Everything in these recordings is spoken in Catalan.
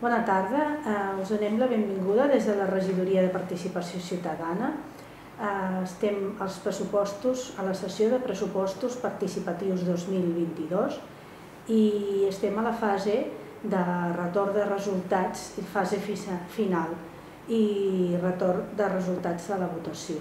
Bona tarda, us donem la benvinguda des de la Regidoria de Participació Ciutadana. Estem als pressupostos, a la sessió de pressupostos participatius 2022 i estem a la fase de retorn de resultats, fase final i retorn de resultats de la votació.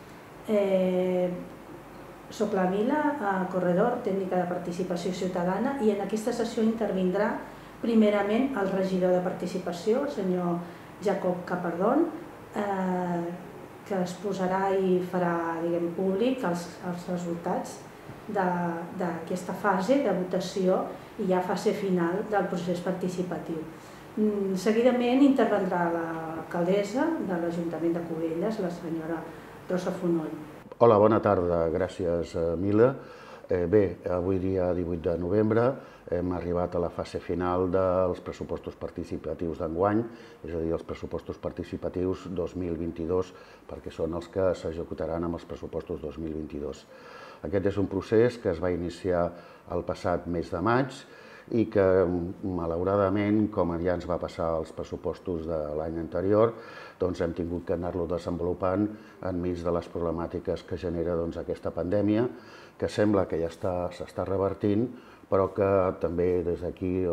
Soc la Mila Corredor, tècnica de participació ciutadana, i en aquesta sessió intervindrà primerament el regidor de participació, el senyor Jacob Capardón, que exposarà i farà públic els resultats d'aquesta fase de votació i ja fase final del procés participatiu. Seguidament intervendrà l'alcaldessa de l'Ajuntament de Cubelles, la senyora Rosa Fonoll. Hola, bona tarda. Gràcies, Mila. Bé, avui dia 18 de novembre hem arribat a la fase final dels pressupostos participatius d'enguany, és a dir, els pressupostos participatius 2022, perquè són els que s'executaran amb els pressupostos 2022. Aquest és un procés que es va iniciar el passat mes de maig i que, malauradament, com ja ens va passar als pressupostos de l'any anterior, hem tingut que anar-lo desenvolupant enmig de les problemàtiques que genera aquesta pandèmia, que sembla que ja s'està revertint, però que també des d'aquí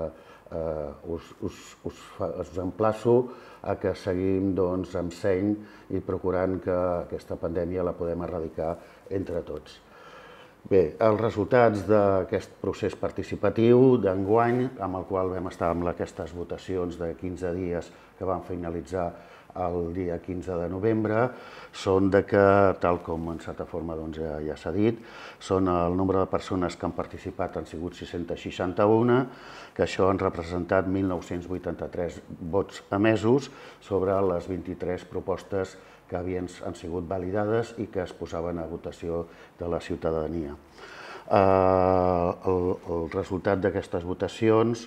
us emplaço a que seguim amb seny i procurant que aquesta pandèmia la podem erradicar entre tots. Bé, els resultats d'aquest procés participatiu d'enguany, amb el qual vam estar amb aquestes votacions de 15 dies que van finalitzar el dia 15 de novembre, són que, tal com en certa forma ja s'ha dit, són el nombre de persones que han participat han sigut 661, que això han representat 1.983 vots emesos sobre les 23 propostes que han sigut validades i que es posaven a votació de la ciutadania. El resultat d'aquestes votacions,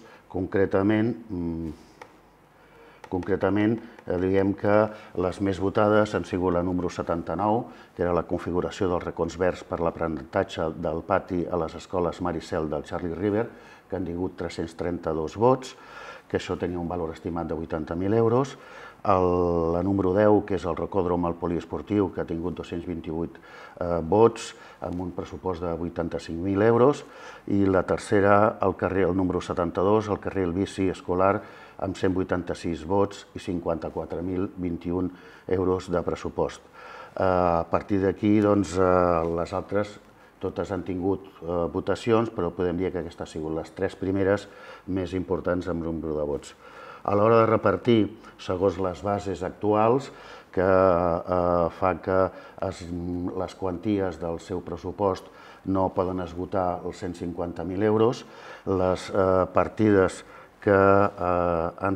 concretament, diguem que les més votades han sigut la número 79, que era la configuració dels racons verds per l'aprenentatge del pati a les escoles Maricel del Charlie River, que han tingut 332 vots, que això tenia un valor estimat de 80.000 euros. La número 10, que és el rocòdrom al poliesportiu, que ha tingut 228 vots, amb un pressupost de 85.000 euros. I la tercera, el número 72, el carril bici escolar, amb 186 vots i 54.021 euros de pressupost. A partir d'aquí, les altres totes han tingut votacions, però podem dir que aquestes han sigut les tres primeres més importants en nombre de vots. A l'hora de repartir, segons les bases actuals, que fa que les quanties del seu pressupost no poden esgotar els 150.000 euros, les partides que han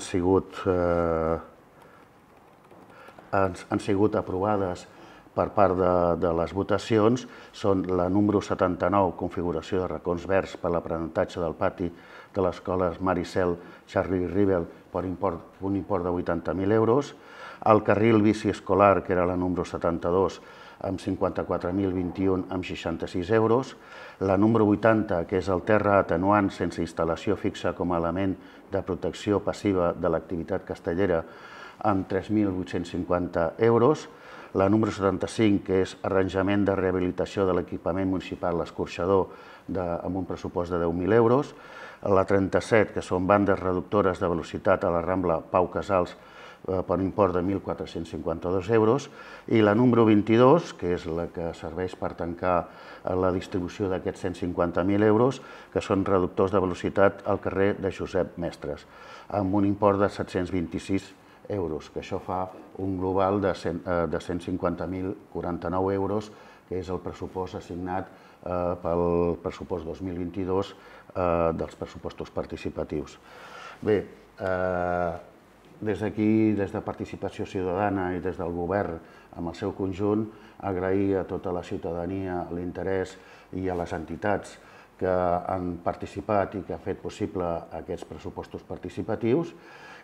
sigut aprovades per part de les votacions són la número 79, configuració de racons verds per l'aprenentatge del pati de l'escola Maricel Charlie River per un import de 80.000 euros, el carril bici escolar, que era la número 72, amb 54.021 amb 66 euros, la número 80, que és el terra atenuant sense instal·lació fixa com a element de protecció passiva de l'activitat castellera, amb 3.850 euros, la número 75, que és arranjament de rehabilitació de l'equipament municipal l'escorxador, amb un pressupost de 10.000 euros, la 37, que són bandes reductores de velocitat a la Rambla Pau Casals per un import de 1.452 euros, i la número 22, que és la que serveix per tancar la distribució d'aquests 150.000 euros, que són reductors de velocitat al carrer de Josep Mestres, amb un import de 726 euros, que això fa un global de 150.049 euros, que és el pressupost assignat pel pressupost 2022 dels pressupostos participatius. Bé, des d'aquí, des de Participació Ciutadana i des del govern, amb el seu conjunt, agrair a tota la ciutadania l'interès i a les entitats que han participat i que han fet possible aquests pressupostos participatius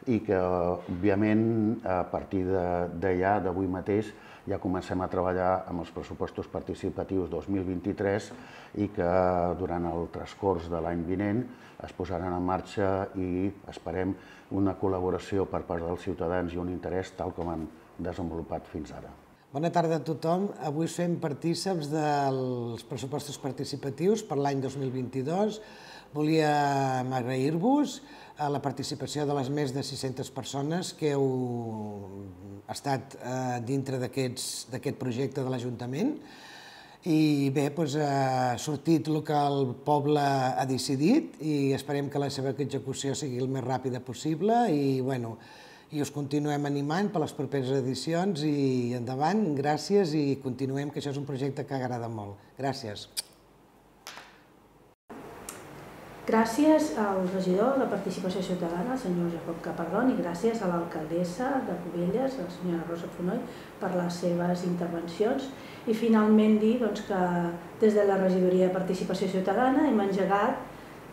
i que, òbviament, a partir d'allà, d'avui mateix, ja comencem a treballar amb els pressupostos participatius 2023 i que durant el transcurs de l'any vinent es posaran en marxa i esperem una col·laboració per part dels ciutadans i un interès tal com han desenvolupat fins ara. Bona tarda a tothom. Avui us fem partíceps dels pressupostos participatius per l'any 2022. Volíem agrair-vos la participació de les més de 600 persones que heu estat dintre d'aquest projecte de l'Ajuntament. I bé, ha sortit el que el poble ha decidit i esperem que la seva execució sigui el més ràpida possible i us continuem animant per les properes edicions i endavant, gràcies i continuem, que això és un projecte que agrada molt. Gràcies. Gràcies al regidor de Participació Ciutadana, el senyor Jacob Capardón, i gràcies a l'alcaldessa de Cubelles, la senyora Rosa Fonoll, per les seves intervencions. I finalment dir que des de la regidoria de Participació Ciutadana hem engegat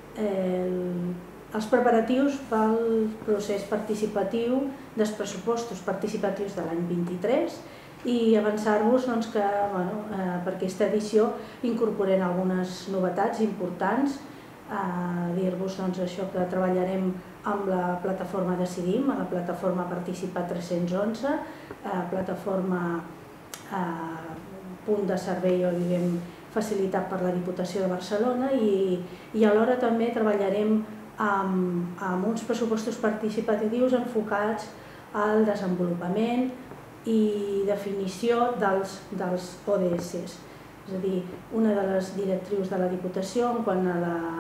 els preparatius pel procés participatiu dels pressupostos participatius de l'any 23 i avançar-vos que per aquesta edició incorporem algunes novetats importants. Dir-vos això que treballarem amb la plataforma Decidim, a la plataforma Participa 311, plataforma punt de servei o facilitat per la Diputació de Barcelona i alhora també treballarem amb uns pressupostos participatius enfocats al desenvolupament i definició dels ODS. És a dir, una de les directrius de la Diputació en quant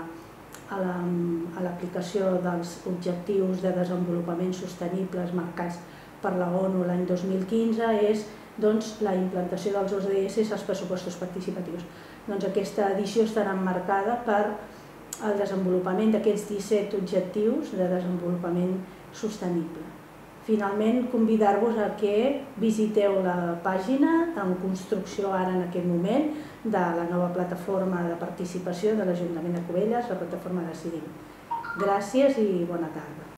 a l'aplicació dels objectius de desenvolupament sostenibles marcats per la ONU l'any 2015 és la implantació dels ODS als pressupostos participatius. Aquesta edició estarà emmarcada per el desenvolupament d'aquests 17 objectius de desenvolupament sostenible. Finalment, convidar-vos a que visiteu la pàgina en construcció ara en aquest moment de la nova plataforma de participació de l'Ajuntament de Cubelles, la plataforma Decidim. Gràcies i bona tarda.